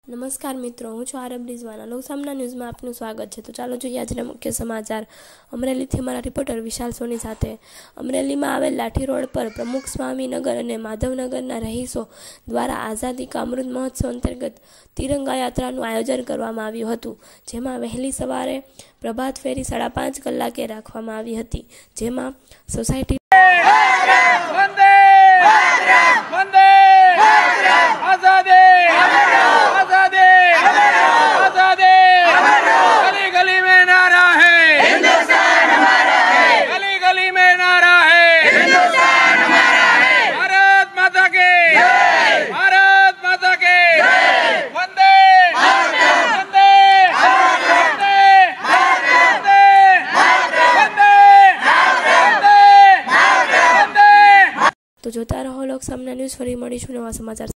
નમસ્કાર મિત્રો, હું છું આરબ રિઝવાના. લોકસામના ન્યૂઝમાં આપનું સ્વાગત છે. તો ચાલો જોઈએ આજના મુખ્ય સમાચાર. અમરેલીથી અમારા રિપોર્ટર વિશાલ સોની સાથે. અમરેલીમાં આવેલ લાઠી રોડ પર પ્રમુખ સ્વામીનગર અને માધવનગરના રહીશો દ્વારા આઝાદી કા અમૃત મહોત્સવ અંતર્ગત તિરંગા યાત્રાનું આયોજન કરવામાં આવ્યું હતું, જેમાં વહેલી સવારે પ્રભાત ફેરી 5:30 કલાકે રાખવામાં આવી હતી, જેમાં સોસાયટી તો જોતા રહો લોકસામના ન્યૂઝ. ફરી મળીશું નવા સમાચાર.